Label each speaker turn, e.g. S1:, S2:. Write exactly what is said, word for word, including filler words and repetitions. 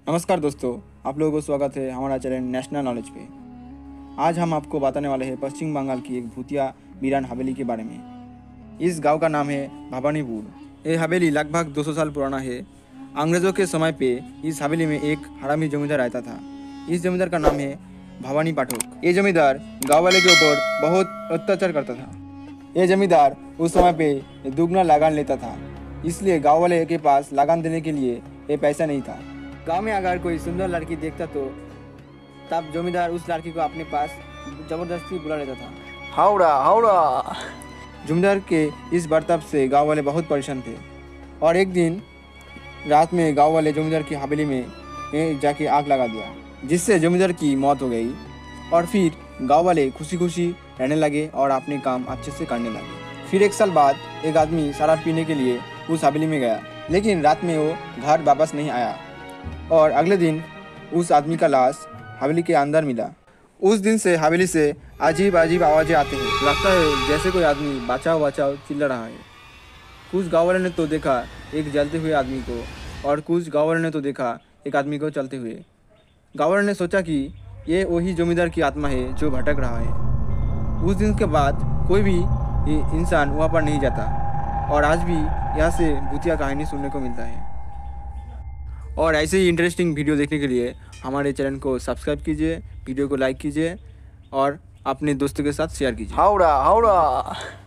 S1: नमस्कार दोस्तों, आप लोगों को स्वागत है हमारा चैनल नेशनल नॉलेज पे। आज हम आपको बताने वाले हैं पश्चिम बंगाल की एक भूतिया वीरान हवेली के बारे में। इस गांव का नाम है भवानीपुर। ये हवेली लगभग दो सौ साल पुराना है। अंग्रेज़ों के समय पे इस हवेली में एक हरामी जमींदार रहता था। इस जमींदार का नाम है भवानी पाठक। ये जमींदार गाँव वाले के ऊपर बहुत अत्याचार करता था। ये जमींदार उस समय पे दुगना लगान लेता था, इसलिए गाँव वाले के पास लगान देने के लिए ये पैसा नहीं था। गांव में अगर कोई सुंदर लड़की देखता तो तब जमींदार उस लड़की को अपने पास जबरदस्ती बुला लेता था।
S2: हावड़ा हावड़ा
S1: जमींदार के इस बर्ताव से गांव वाले बहुत परेशान थे और एक दिन रात में गांव वाले जमींदार की हवेली में जाके आग लगा दिया, जिससे जमींदार की मौत हो गई। और फिर गांव वाले खुशी खुशी रहने लगे और अपने काम अच्छे से करने लगे। फिर एक साल बाद एक आदमी शराब पीने के लिए उस हवेली में गया, लेकिन रात में वो घर वापस नहीं आया और अगले दिन उस आदमी का लाश हवेली के अंदर मिला। उस दिन से हवेली से अजीब अजीब आवाज़ें आती हैं। लगता है जैसे कोई आदमी बचाओ बचाओ चिल्ला रहा है। कुछ गाँव वालों ने तो देखा एक जलते हुए आदमी को, और कुछ गाँव वालों ने तो देखा एक आदमी को चलते हुए। गाँव वालों ने सोचा कि ये वही जमींदार की आत्मा है जो भटक रहा है। उस दिन के बाद कोई भी इंसान वहाँ पर नहीं जाता और आज भी यहाँ से भूतिया कहानी सुनने को मिलता है। और ऐसे ही इंटरेस्टिंग वीडियो देखने के लिए हमारे चैनल को सब्सक्राइब कीजिए, वीडियो को लाइक कीजिए और अपने दोस्तों के साथ शेयर कीजिए।
S2: हावड़ा हावड़ा